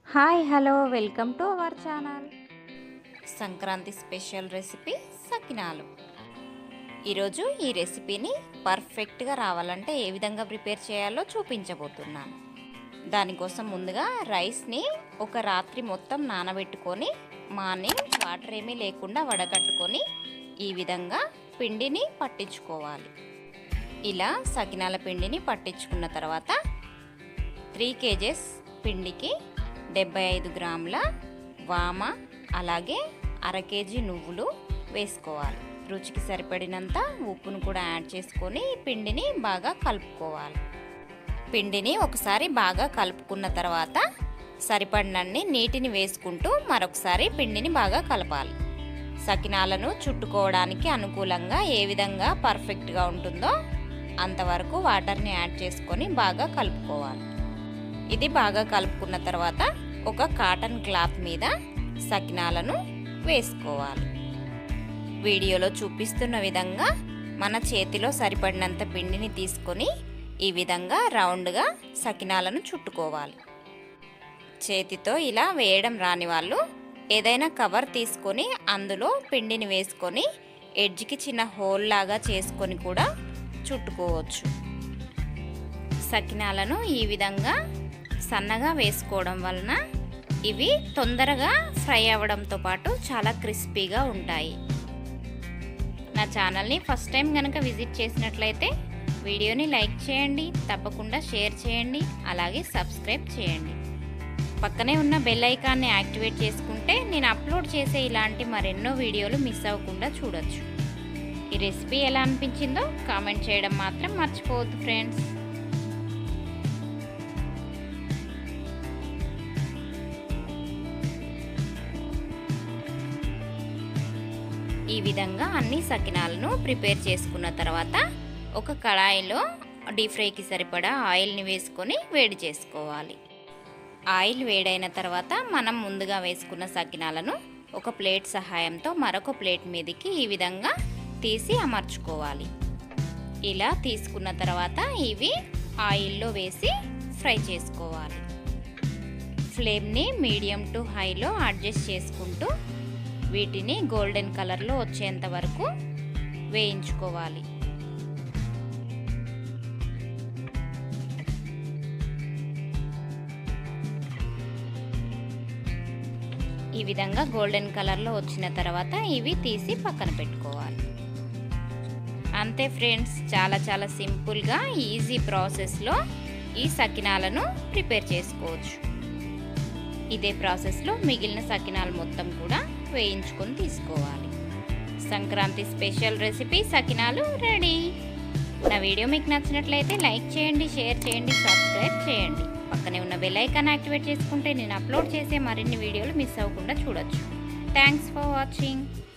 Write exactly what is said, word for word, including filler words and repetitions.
Hi hello welcome to our channel. Sankranti special recipe సకినాలు. ఈరోజు ఈ రెసిపీని పర్ఫెక్ట్గా రావాలంటే ఏ విధంగా ప్రిపేర్ చేయాలో చూపించబోతున్నాను. దానికోసం ముందుగా రైస్ని ఒక రాత్రి మొత్తం నానబెట్టుకొని మార్నింగ్ వాటర్ ఏమీ లేకుండా వడగట్టుకొని ఈ విధంగా పిండిని పట్టించుకోవాలి. ఇలా సకినాల పిండిని పట్టించుకున్న తర్వాత త్రీ కేజెస్ పిండికి డెబ్బై ఐదు గ్రాముల వామ, అలాగే అర కేజీ నువ్వులు వేసుకోవాలి. రుచికి సరిపడినంత ఉప్పును కూడా యాడ్ చేసుకొని పిండిని బాగా కలుపుకోవాలి. పిండిని ఒకసారి బాగా కలుపుకున్న తర్వాత సరిపడినన్ని నీటిని వేసుకుంటూ మరొకసారి పిండిని బాగా కలపాలి. సకినాలను చుట్టుకోవడానికి అనుకూలంగా ఏ విధంగా పర్ఫెక్ట్గా ఉంటుందో అంతవరకు వాటర్ని యాడ్ చేసుకొని బాగా కలుపుకోవాలి. ఇది బాగా కలుపుకున్న తర్వాత ఒక కాటన్ క్లాత్ మీద సకినాలను వేసుకోవాలి. వీడియోలో చూపిస్తున్న విధంగా మన చేతిలో సరిపడినంత పిండిని తీసుకొని ఈ విధంగా రౌండ్గా సకినాలను చుట్టుకోవాలి. చేతితో ఇలా వేయడం రాని వాళ్ళు ఏదైనా కవర్ తీసుకొని అందులో పిండిని వేసుకొని ఎడ్జ్కి చిన్న హోల్ లాగా చేసుకొని కూడా చుట్టుకోవచ్చు. సకినాలను ఈ విధంగా సన్నగా వేసుకోవడం వలన ఇవి తొందరగా ఫ్రై అవ్వడంతో పాటు చాలా క్రిస్పీగా ఉంటాయి. నా ఛానల్ని ఫస్ట్ టైం కనుక విజిట్ చేసినట్లయితే వీడియోని లైక్ చేయండి, తప్పకుండా షేర్ చేయండి, అలాగే సబ్స్క్రైబ్ చేయండి. పక్కనే ఉన్న బెల్ ఐకాన్ని యాక్టివేట్ చేసుకుంటే నేను అప్లోడ్ చేసే ఇలాంటి మరెన్నో వీడియోలు మిస్ అవ్వకుండా చూడొచ్చు. ఈ రెసిపీ ఎలా అనిపించిందో కామెంట్ చేయడం మాత్రం మర్చిపోవద్దు ఫ్రెండ్స్. ఈ విధంగా అన్ని సకినాలను ప్రిపేర్ చేసుకున్న తర్వాత ఒక కడాయిలో డీప్ ఫ్రైకి సరిపడా ఆయిల్ని వేసుకొని వేడి చేసుకోవాలి. ఆయిల్ వేడైన తర్వాత మనం ముందుగా వేసుకున్న సకినాలను ఒక ప్లేట్ సహాయంతో మరొక ప్లేట్ మీదకి ఈ విధంగా తీసి అమర్చుకోవాలి. ఇలా తీసుకున్న తర్వాత ఇవి ఆయిల్లో వేసి ఫ్రై చేసుకోవాలి. ఫ్లేమ్ని మీడియం టు హైలో అడ్జస్ట్ చేసుకుంటూ వీటిని గోల్డెన్ కలర్లో వచ్చేంత వరకు వేయించుకోవాలి. ఈ విధంగా గోల్డెన్ కలర్లో వచ్చిన తర్వాత ఇవి తీసి పక్కన పెట్టుకోవాలి. అంతే ఫ్రెండ్స్, చాలా చాలా సింపుల్గా ఈజీ ప్రాసెస్లో ఈ సకినాలను ప్రిపేర్ చేసుకోవచ్చు. ఇదే ప్రాసెస్లో మిగిలిన సకినాలు మొత్తం కూడా వేయించుకొని తీసుకోవాలి. సంక్రాంతి స్పెషల్ రెసిపీ సకినాలు రెడీ. నా వీడియో మీకు నచ్చినట్లయితే లైక్ చేయండి, షేర్ చేయండి, సబ్స్క్రైబ్ చేయండి. పక్కనే ఉన్న బెల్ ఐకాన్ యాక్టివేట్ చేసుకుంటే నేను అప్లోడ్ చేసే మరిన్ని వీడియోలు మిస్ అవ్వకుండా చూడొచ్చు. Thanks for watching.